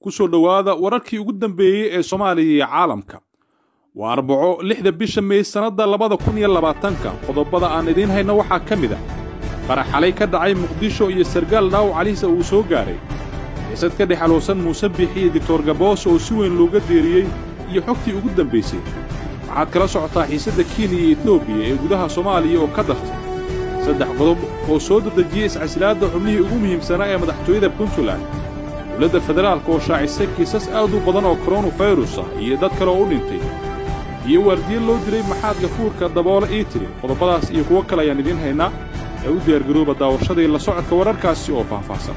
ku soo dhawaada wararkii ugu dambeeyay ee Soomaaliya iyo caalamka. Waa Arbaco 6 bisha May sanada 2020 qodobada aan idin hayno waxaa ka mid ah qarax xalay ka dhacay Muqdisho iyo sargaal dhaawac caliisa uu soo gaaray. Xiisad ka dhexaloosan Muuse Biixi iyo Dr. Gaboos oo si weyn looga deeriyay iyo xogtii ugu dambeysay. waxaad kala socotaa xiisadda Kenya iyo Ethiopia ee gudaha Soomaaliya oo ka dartay saddex qodob oo soo dedejiyay iscasilaadda xubnihii ugu muhiimsanaa ee madaxtooyada Puntland. dowladda federaalka oo shaacisay kiisas aad u badan oo coronavirus ah iyo dad kale oo u dhintay iyo waardiye loo diray maxaad gafuurka daboola ii tiri qodobadaas iyo kuwo kale ayaan idin haynaa ee u diyaargarooba daawashadii la socodka wararkaasi oo faahfaahsan.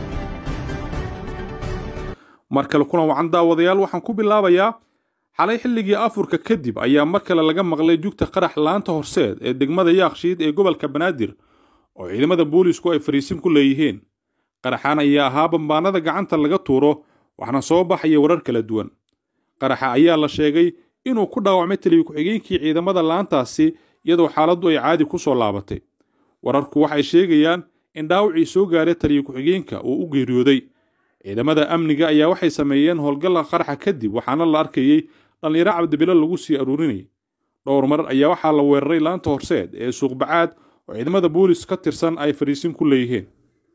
mar kale kuna wacan daawadayaal waxaan ku bilaabayaa xalay xilligii afurka kadib ayaa mar kale laga maqlay jugta qarax laanta horseed ee degmada Yaaqshiid ee gobolka Banaadir oo ciidamada boolisku ay fariisin ku leeyihiin. qaraxan ayaa ahaa bambaanada gacanta laga tuuro waxna soo baxaya warar kala duwan. qaraxa ayaa la sheegay inuu ku dhaawacmay taliye ku-xigeenkii ciidamada laantaasi iyadoo xaaladdu ay caadi ku soo laabatay. wararku waxay sheegayaan in dhaawacii soo gaaray taliye ku-xigeenka uu u geeriyooday. ciidamada amniga ayaa waxay sameeyeen howlgalla qaraxa kadib waxaana la arkayay dhalinyaro cabdibilo lagu sii aruurinayay. dhowr mar ayaa waxaa la weeraray laanta horseed ee suuq bacaad oo ciidamada boolis ka tirsan ay fariisin ku leeyihiin.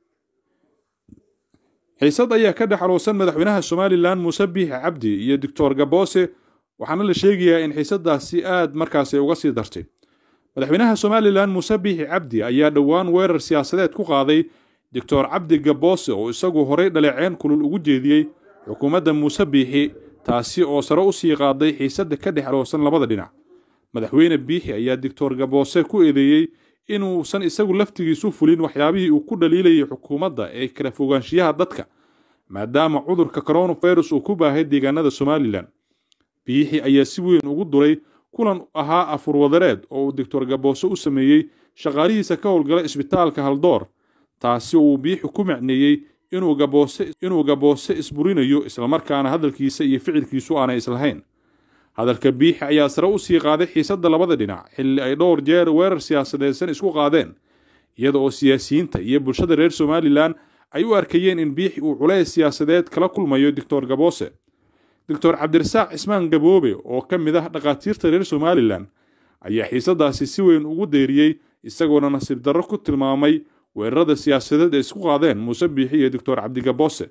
xiisad ayaa ka dhexaloosan madaxweynaha Somaliland Muuse Biixi Cabdi iyo Dr. Gaboose waxaana la sheegayaa in xiisadaasi aad markaas uga sii dartay. madaxweynaha Somaliland Muuse Biixi Cabdi ayaa dhowaan weerar siyaasadeed ku qaaday Dr. Cabdi Gaboose oo isagu horey dhaleeceen kulul ugu jeediyay xukuumadda Muuse Biixi taasi oo sare u sii qaaday xiisadda ka dhexaloosan labada dhinac. madaxweyne Biixi ayaa Dr. Gaboose ku eedeeyay inuusan isagu laftigiisu fulin waxyaabihii uu ku dhaliilayay xukuumadda ee kala fogaanshiyaha dadka maadaama cudurka coronavirus uu ku baahay deegaanada Somaliland. Biixi ayaa si weyn ugu duray kulan ahaa afur wadareed oo uu Dr. Gaboose u sameeyay shaqaalihiisa ka howlgala isbitaalka Haldoor taasi uu Biixi ku macneeyay inuu Gaboose isburinayo isla markaana hadalkiisa iyo ficilkiisu aanay islahayn. hadalka Biixi ayaa sare u sii qaaday xiisadda labada dhinac xilli ay dhowr jeer weerar siyaasadeedsan isku qaadeen iyada oo siyaasiyiinta iyo bulshada reer Somaliland ay u arkayeen in Biixi uu culays siyaasadeed kala kulmayo Dr. Gaboose. Dr. Cabdirasaaq Cismaan Gaboobe oo ka mid ah dhaqaatiirta reer Somaliland ayaa xiisadaasi si weyn ugu deeriyay isagoona nasiib darro ku tilmaamay weerarada siyaasadeed ee isku qaadeen Muuse Biixi iyo Dr. Cabdi Gaboose.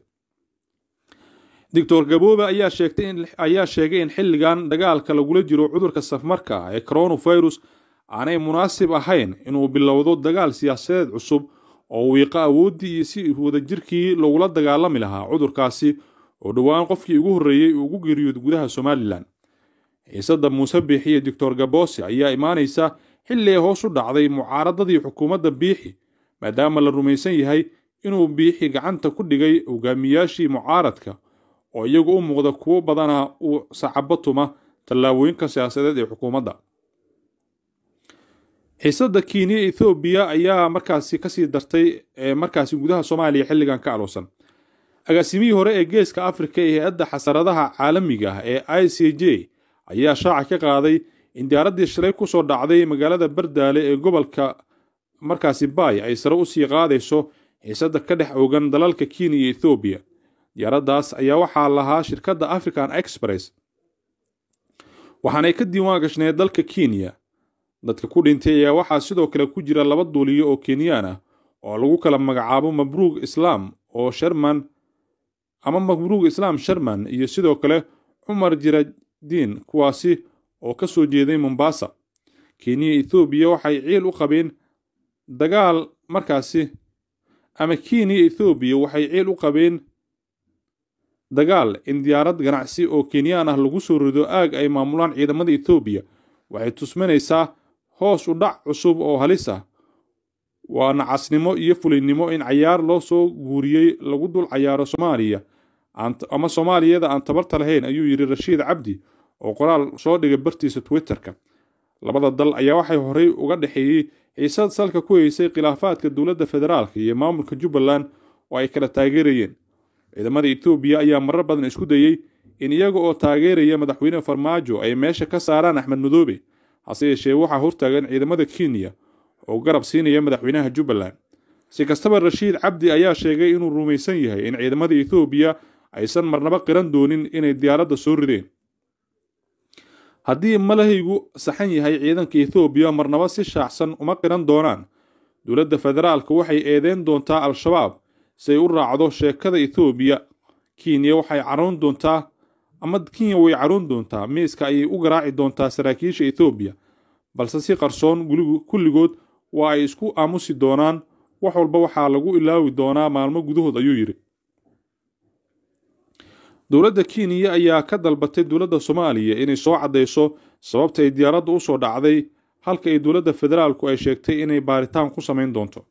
Dr. Gaboobe ayaa sheegay in xilligan dagaalka lagula jiro cudurka safmarka ah ee coronavirus aanay munaasib ahayn inuu bilowdo dagaal siyaasadeed cusub oo wiiqa awooddii iyo si wadajirkii lagula dagaalami lahaa cudurkaasi oo dhowaan qofkii ugu horreeyay uu ugu geeriyooday gudaha Somaliland. xiisadda Muuse Biixi iyo Dr. Gaboose ayaa imaanaysa xilli ay hoos u dhacday mucaaradadii xukuumadda Biixi maadaama la rumaysan yahay inuu Biixi gacanta ku dhigay hogaamiyaashii mucaaradka oo iyagu u muuqda kuwo badana uu sacabo tuma tallaabooyinka siyaasadeed ee xukuumadda. xiisadda Kenya iyo Ethiopia ayaa markaasi ka sii dartay markaasi gudaha Soomaaliya xilligan ka aloosan. agaasimihii hore ee geeska Afrika ee hay'adda xasaradaha caalamiga ah ee ICJ ayaa shaaca ka qaaday in diyaaraddii shalay ku soo dhacday magaalada Bardaale ee gobolka markaasi Bay ay sare u sii qaadayso xiisadda ka dhex oogan dalalka Kenya iyo Ethiopia. diyaaraddaas ayaa waxaa lahaa shirkadda African Express waxaanay ka diiwaan gashneed dalka Kenya. dadka ku dhintay ayaa waxaa sidoo kale ku jira laba duuliye oo Kenyaan ah oo lagu kala magacaabo Mabruuk Islam Sharman iyo sidoo kale Umar Jiradiin kuwaasi oo ka soo jeeday Mombasa. Kenya iyo Ethiopia waxay ciil u qabeen dagaal markaasi ama Kenya iyo Ethiopia waxay ciil u qabeen dagaal in diyaarad ganacsi oo Kenyaan ah lagu soo rido aag ay maamulaan ciidamada Ethiopia waxay tusmanaysaa hoos u dhac cusub oo halis ah. waa nacasnimo iyo fulinnimo in cayaar loo soo guuriyay lagu dul cayaaro Soomaaliya ama Soomaaliyada aan tabarta lahayn ayuu yiri Rashiid Cabdi oo qoraal soo dhigay bartiisa Twitterka. labada dal ayaa waxay horey uga dhaxeeyay xiisad salka ku haysay khilaafaadka dowladda federaalka iyo maamulka Jubbaland oo ay kala taageerayeen. ciidamada Ethiopia ayaa marar badan isku dayay in iyaga oo taageeraya madaxweyne Farmaajo ay meesha ka saaraan Axmed Madoobe hase yeeshee waxaa hortaagan ciidamada Kenya oo garab siinaya madaxweynaha Jubbaland. si kastaba Rashiid Cabdi ayaa sheegay inuu rumaysan yahay in ciidamada Ethiopia aysan marnaba qiran doonin inay diyaaradda soo rideen. haddii malahaygu saxan yahay ciidanka Ethiopia marnaba si shaacsan uma qiran doonaan. dowladda federaalka waxay eedeyn doontaa al-shabaab si ay u raacdo sheekada Ethiopia. Kenya way caroon doontaa miiska ayay u garaaci doontaa saraakiisha Ethiopia, balse si qarsoon kulligood waa ay isku aamusi doonaan. wax walba waxaa lagu ilaawi doonaa maalmo gudahood, ayuu yiri. dowladda Kenya ayaa ka dalbatay dowladda Soomaaliya inay soo cadeyso sababta ay diyaaradda u soo dhacday, halka ay dowladda federaalku ay sheegtay inay baaritaan ku sameyn doonto.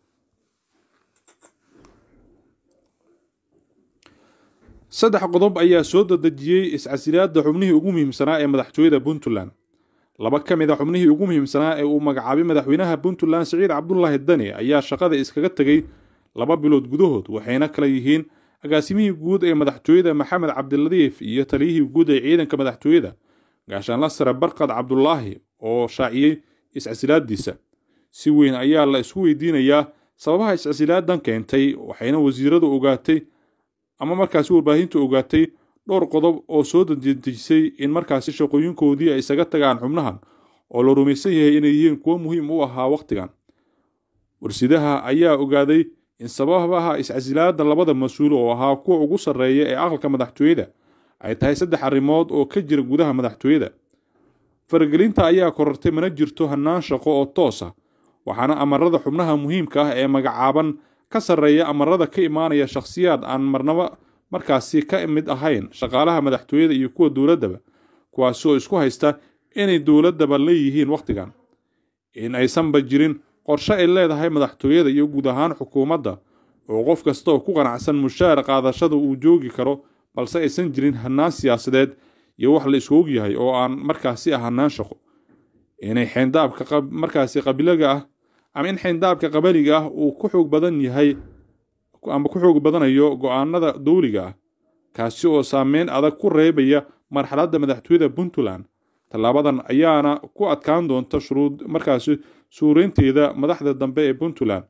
saddex qodob ayaa soo dadejiyay iscasilaadda xubnihii ugu muhiimsanaa ee madaxtooyada Puntland. laba ka mid ah xubnihii ugu muhiimsanaa ee uu magacaabay madaxweynaha Puntland Siciid Cabdullaahi Dani ayaa shaqada iskaga tagay 2 bilood gudahood, waxayna kala yihiin agaasimihii guud ee madaxtooyada Maxamed Cabdiladiif iyo taliyihii guud ee ciidanka madaxtooyada gaashaanle sare Barkad Cabdullaahi oo shaaciyay iscasilaadiisa. si weyn ayaa la isku weydiinayaa sababaha iscasilaadan keentay, waxayna wasiiradu ogaatay ama markaasi warbaahintu ogaatay dhowr qodob oo soo dadejisay in markaasi shaqooyinkoodii ay isaga tagaan xubnahan oo la rumaysan yahay inay yihiin kuwo muhiim u ahaa waqtigan. warsidaha ayaa ogaaday in sababaha iscasilaadda labada mas-uul oo ahaa kuwa ugu sarreeya ee aqalka madaxtooyada ay tahay 3 arrimood oo ka jira gudaha madaxtooyada. faragelinta ayaa korortay, mana jirto hannaan shaqo oo toos ah, waxaana amarada xubnaha muhiimka ah ee magacaaban ka sarreeya amarada ka imaanaya shakhsiyaad aan marnaba markaasi ka mid ahayn shaqaalaha madaxtooyada iyo kuwa dowladaba, kuwaasoo isku haysta inay dowladaba leeyihiin waqtigan. in aysanba jirin qorshe ay leedahay madaxtooyada iyo guud ahaan xukuumadda oo qof kasta oo ku qanacsan mushaar qaadashada uu joogi karo, balse aysan jirin hannaan siyaasadeed iyo wax la isku og yahay oo aan markaasi hannaan shaqo. inay xeyndaabka markaasi qabilaga ah ama in xeyndaabka qabaliga ah uu ku xoog badan yahay ama ku xoog badanayo go'aanada dowliga ah, kaasi oo saameyn adag ku reebaya marxaladda madaxtooyada Puntland. tallaabadan ayaana ku adkaan doonta shuruud markaasi suureynteeda madaxda dambe ee Puntland.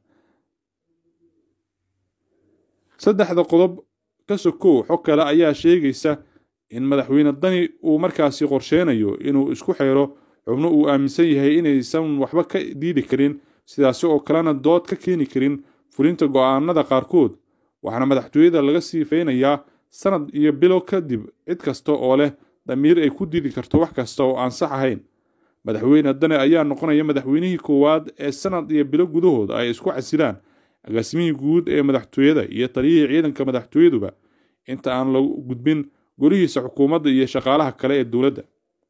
saddexda qodob ka sokow xog kale ayaa sheegaysa in madaxweyne Dani uu markaasi qorsheynayo inuu isku xeero xubno uu aaminsan yahay inaysan waxba ka diidi karin, sidaas oo kalena dood ka keeni karin fulinta go'aanada qaarkood. waxaana madaxtooyada laga siifeynayaa sanad iyo bilo kadib cid kasta oo leh damiir ay ku diidi karto wax kasta oo aan sax ahayn. madaxweyne Dani ayaa noqonaya madaxweynihii koowaad ee sanad iyo bilo gudahood ay isku casilaan agaasimihii guud ee madaxtooyada iyo taliyihii ciidanka madaxtooyaduba inta aan lagu gudbin golihiisa xukuumadda iyo shaqaalaha kale ee dowladda.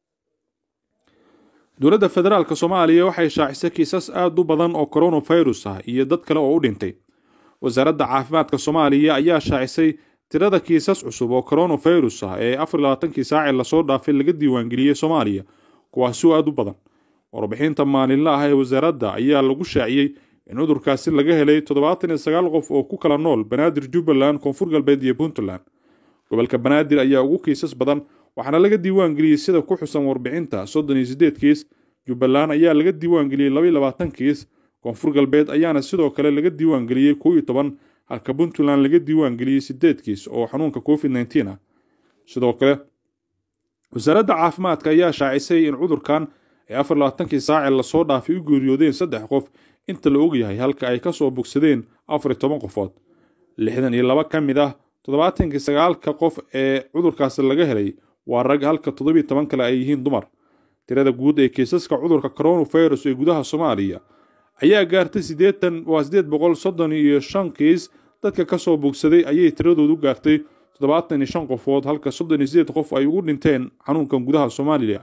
dowladda federaalka Soomaaliya waxay shaacisay kiisas aad u badan oo coronavirus ah iyo dad kale oo u dhintay. wasaaradda caafimaadka Soomaaliya ayaa shaacisay tirada kiisas cusub oo coronavirus ah ee 24 saac la soo dhaafay laga diiwaangeliyay Soomaaliya, kuwaas oo aad u badan. warbixinta maalinlaha ah ee wasaaradda ayaa lagu shaaciyay in cudurkaasi laga helay 79 qof oo ku kala nool Banaadir, Jubbaland, Koonfur Galbeed iyo Puntland. gobolka Banaadir ayaa ugu kiisas badan, waxaana laga diiwaangeliyay sida ku xusan warbixinta 38 kiis. Jubbaland ayaa laga diiwaangeliyay 22 kiis. Koonfur Galbeed ayaana sidoo kale laga diiwaangeliyay 11, halka Puntland laga diiwaangeliyay 8 kiis oo xanuunka COVID-19 ah. sidoo kale wasaaradda caafimaadka ayaa shaacisay in cudurkan ay 24 saac la soo dhaafay u geeriyoodeen 3 qof inta la og yahay, halka ay ka soo bogsadeen 14 qofood. 62 ka mid ah 79 qof ee cudurkaas laga helay waa rag, halka 17 kale ay yihiin dumar. tirada guud ee kiisaska cudurka coronavirus ee gudaha Soomaaliya ayaa gaartay 835 kiis. dadka ka soo bogsaday ayay tiradoodu gaartay 75 qofood, halka 38 qof ay ugu dhinteen xanuunkan gudaha Soomaaliya.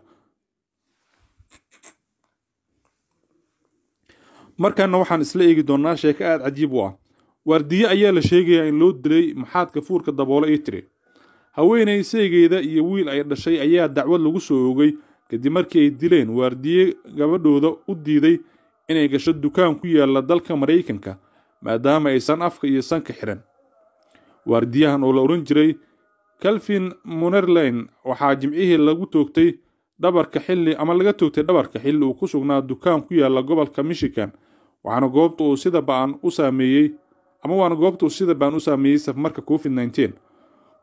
markaana waxaan isla eegi doonaa sheeko aad cajiib u ah. waardiye ayaa la sheegayaa in loo dilay maxaadka fuurka daboole ee tiri. haweeney saygeeda iyo wiil ay dhashay ayaa dacwad lagu soo oogay kadib markii ay dileen waardiye gabadhooda u diiday inay gasho dukaan ku yaala dalka Mareykanka maadaama aysan afka iyo sanka xiran. waardiyahan oo la oran jiray Calvin Munerlin waxaa jimcihii lagu toogtay dhabarka xilli uu ku sugnaa dukaan ku yaala gobolka Michigan, waana goobta uu sida baan u saameeyay safmarka COVID-19.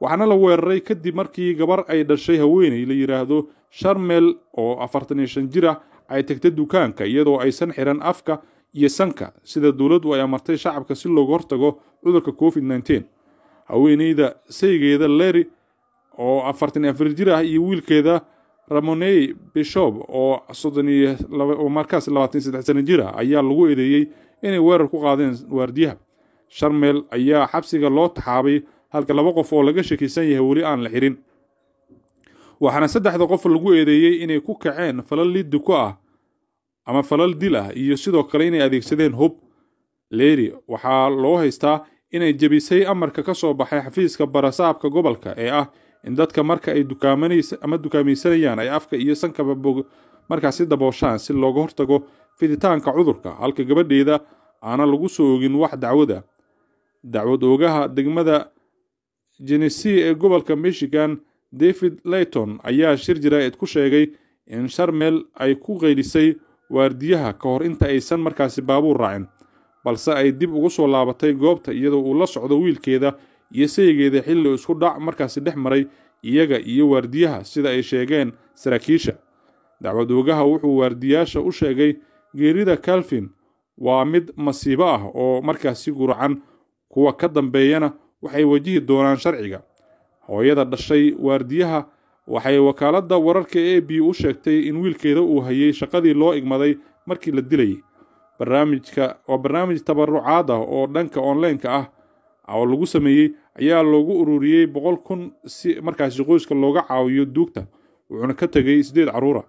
waxaana la weeraray kadib markii gabar ay dhashay haweeney la yiraahdo Sharmel oo 45 jir ah ay tagtay dukaanka iyadoo aysan xiran afka iyo sanka sida dawladdu ay amartay shacabka si looga hortago cudurka COVID-19. haweeneyda saygeeda Larry oo 44 jir ah iyo wiilkeeda Ramoney Bishop oo markaas 23 sano jir ah ayaa lagu eedeeyay inay weerar ku qaadeen waardiyaha. Sharmel ayaa xabsiga loo taxaabay halka 2 qof oo laga shakisan yahay wali aan la xirin. waxaana 3 qof lagu eedeeyay inay ku kaceen falal lid ku ah ama falal dil ah iyo sidoo kale inay adeegsadeen hub. Larry waxaa loo haystaa inay jabisay amarka ka soo baxay xafiiska barasaabka gobolka ee ah in dadka marka ay dukaamaysanayaan ay afka iyo sanka markaasi dabooshaan si looga hortago fiditaanka cudurka, halka gabadheeda aana lagu soo ogin wax dacwada. dacwad oogaha degmada Genesee ee gobolka Michigan David Layton ayaa shir jiraa'id ku sheegay in Sharmel ay ku qeylisay waardiyaha ka hor inta aysan markaasi baabuur raacin, balse ay dib ugu soo laabatay goobta iyadoo uu la socdo wiilkeeda iyo saygeeda xilli isku dhac markaasi dhex maray iyaga iyo waardiyaha sida ay sheegeen saraakiisha. dacwad oogaha wuxuu waardiyaasha u sheegay geerida Calvin waa mid masiibo ah oo markaasi gurcan, kuwa ka dambeeyana waxay wajihi doonaan sharciga. hooyada dhashay waardiyaha waxay wakaaladda wararka AB u sheegtay in wiilkeeda uu hayay shaqadii loo igmaday markii la dilayay. barnaamij tabarucaad ah oo dhanka online-ka ah oo lagu sameeyay ayaa loogu ururiyay 100,000 si markaasi qoyska looga caawiyo duugta, wuxuuna ka tagay 8 caruur.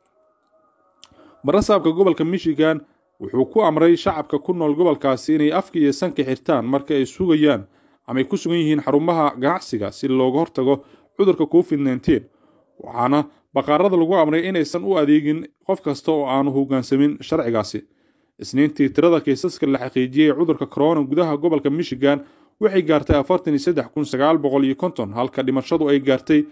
barasaabka gobolka Michigan wuxuu ku amray shacabka ku nool gobolkaasi inay afka iyo sanka xirtaan marka ay sugayaan ama ay ku sugan yihiin xarumaha ganacsiga si looga hortago cudurka COVID-19. waxaana baqaarada lagu amray inaysan u adeegin qof kasta oo aanu hoggaansamin sharcigaasi. Isniintii tirada kiisaska la xaqiijiyay cudurka corona gudaha gobolka Michigan waxay gaartay 43,950 halka dhimashadu ay gaartay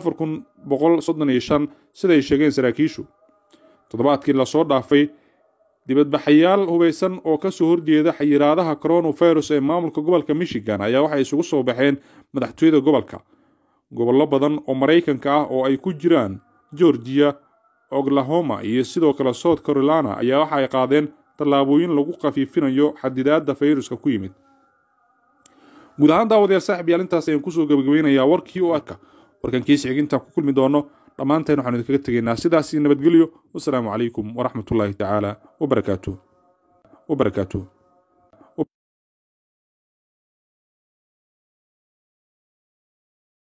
4,135 sida ay sheegeen saraakiishu. toddobaadkii la soo dhaafay dibadbaxayaal hubeysan oo ka soo horjeeda xayiraadaha coronavirus ee maamulka gobolka Michigan ayaa waxay isugu soo baxeen madaxtooyada gobolka. gobollo badan oo Mareykanka ah oo ay ku jiraan Georgia, Oklahoma iyo sidoo kale South Carolina ayaa waxa ay qaadeen tallaabooyin lagu qafiifinayo xadidaadda fayruska ku yimid. guud ahaan daawadayaal saaxiibayaal intaas ayaan kusoo gabagabeynayaa warkii oo warkan kiis xiginta ku kulmi doono dhammaanteen waxaan idinkaga tegaynaa sidaas nabadgelyo. wassalaamu calaykum waraxmatullaahi tacaala wabarakaatuh.